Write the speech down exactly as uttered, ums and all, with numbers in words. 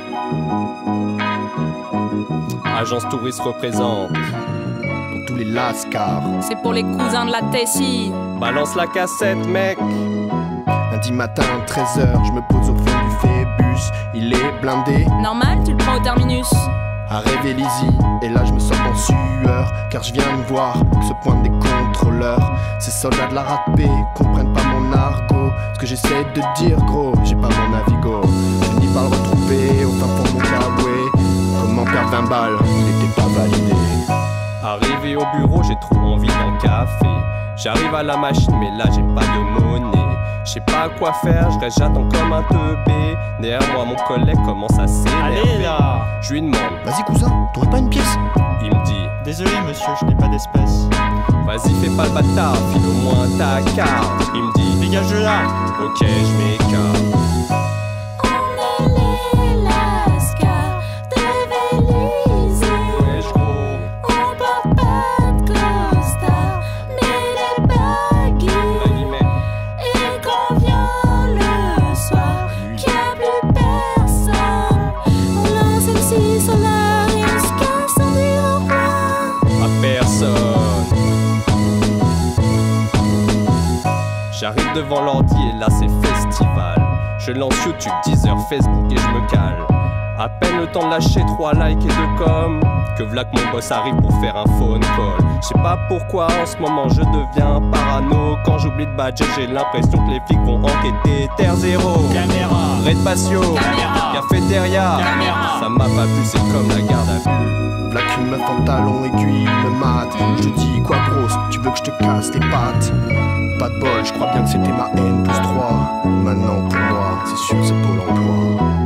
Agence Touriste représente. Pour tous les lascars. C'est pour les cousins de la Tessie. Balance la cassette, mec. Lundi matin, treize heures, je me pose au fond du Phébus. Il est blindé. Normal, tu le prends au terminus. À Révélizy, et là je me sens en sueur. Car je viens de voir que se pointent des contrôleurs. Ces soldats de la rapée comprennent pas mon argot. Ce que j'essaie de dire, gros, j'ai pas mon navigo. Je n'y pas le retrouver au fin fond de mon caboué. Comment perdre vingt balles, il était pas validé. Arrivé au bureau, j'ai trop envie d'un café. J'arrive à la machine, mais là j'ai pas de monnaie. Je sais pas quoi faire, je reste, j'attends comme un teubé. Derrière moi, mon collègue commence à s'énerver. Allez là! Je lui demande, Vas-y cousin, t'aurais pas une pièce? il me dit, Désolé monsieur, je n'ai pas d'espèce. vas-y fais pas le bâtard, file au moins ta carte. Il me dit, Dégage de là! ok je m'écarte. Wesh gros, Maggie, mec. À personne. J'arrive devant l'ordi et là c'est festival. Je lance YouTube, Deezer, Facebook et je me cale. À peine le temps de lâcher trois likes et deux com, que v'là que mon boss arrive pour faire un phone call. Je sais pas pourquoi en ce moment je deviens parano. Quand j'oublie de badger, j'ai l'impression que les flics vont enquêter. Terre zéro, Caméra! Red Patio, Caméra. Cafétéria. Caméra. Ça m'a pas plu, c'est comme la garde à vue. V'là qu'une meuf en talons aiguilles me mate. Je te dis quoi grosse, tu veux que je te casse tes pattes? Pas de bol, je crois bien que c'était ma N plus trois. Maintenant pour moi, c'est sûr c'est Pôle emploi.